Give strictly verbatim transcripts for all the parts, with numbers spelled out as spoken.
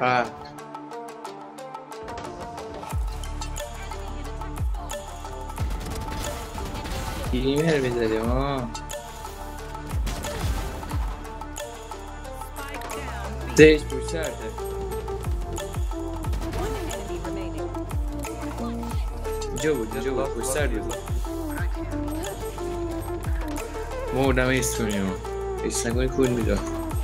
Ah, کریمر بزنیم ها. زیش پشت سرده. اینجا بود اینجا بود پشت سر بود. مردم ایستونیم ها. ایستنگاه کل میداد.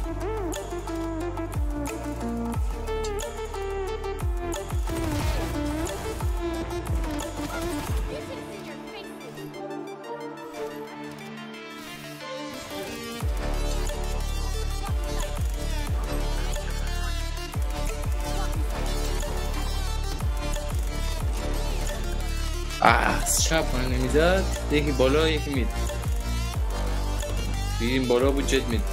آه شب کنه نمیداد. یکی بالا یکی مید. بیریم بالا بود جد مید.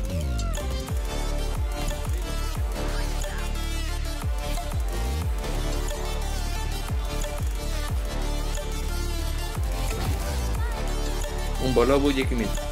اون بالا بود یکی مید.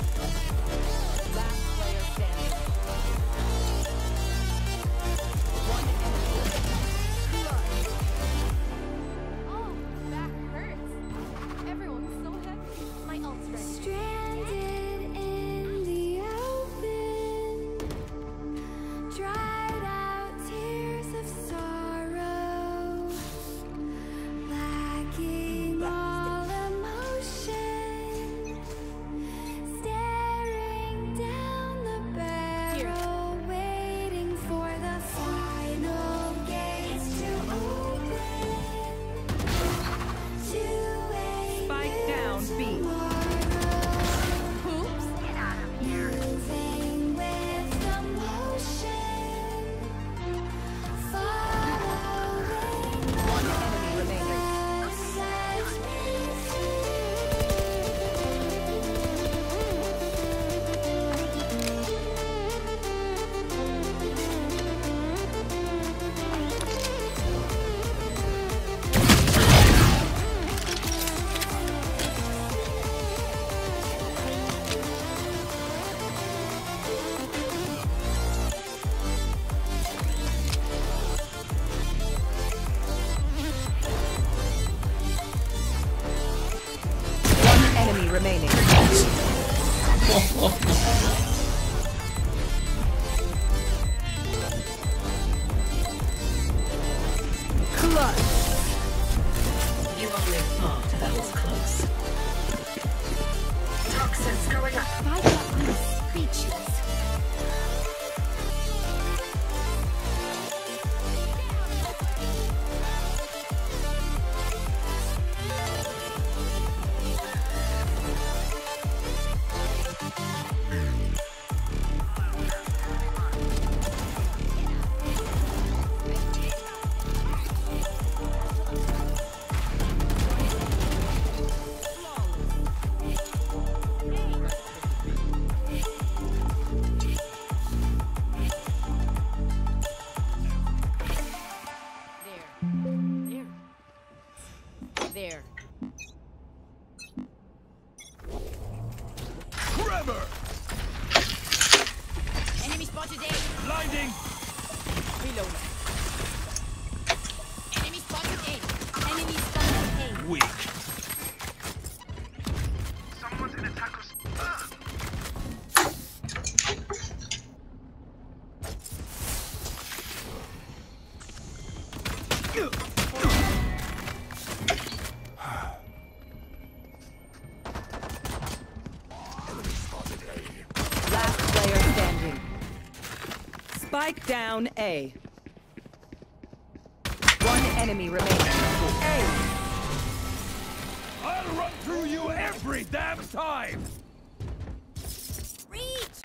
Remaining. Clutch. You only thought that was close. Toxins going up. I got speechless. There. Trevor! Enemy spotted A. Blinding! Reload. Enemy spotted A. Enemy spotted A. Weak. Someone's in a tackle. Last player standing. Spike down A. One enemy remaining. A. I'll run through you every damn time! Reach!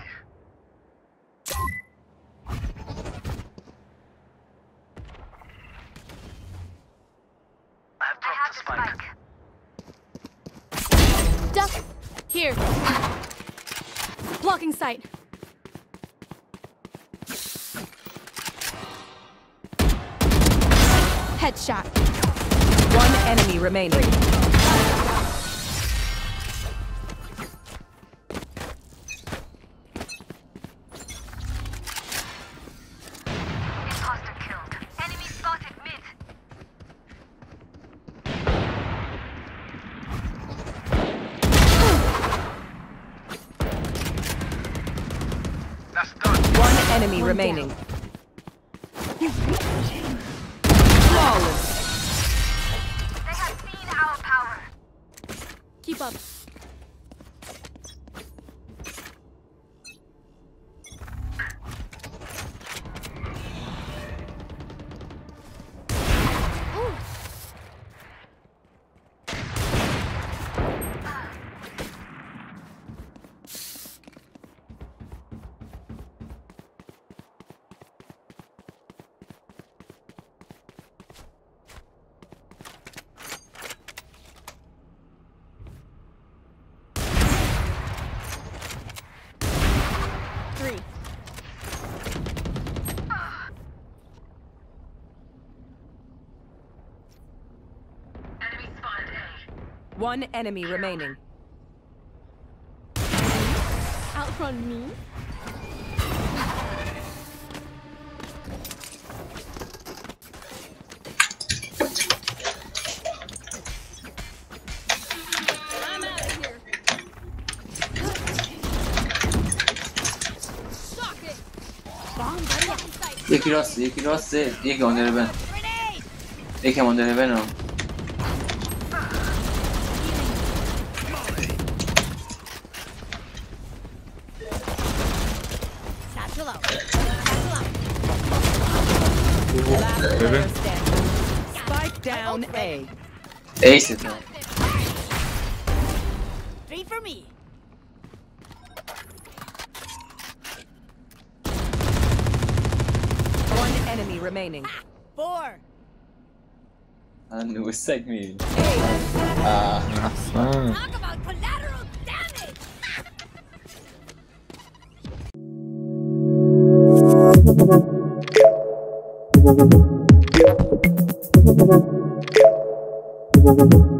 I have dropped the spike. Duck! Here! Blocking sight. Headshot. One enemy remaining. Imposter kills. enemy remaining. Flawless. They have seen our power. Keep up. Three. Enemy spotted A. One enemy remaining. Outrun me? I'm out of here. Shock it. Bomb buddy on sight. یکی راست یکی راست یکی آن داره بن Grenade. یکی آن داره بن Satchel out. Satchel out. Last player standing. Spike down A. ایسه تو Three for me. One enemy remaining. Four. هنو سگ میری Talk about collateral damage. Thank you.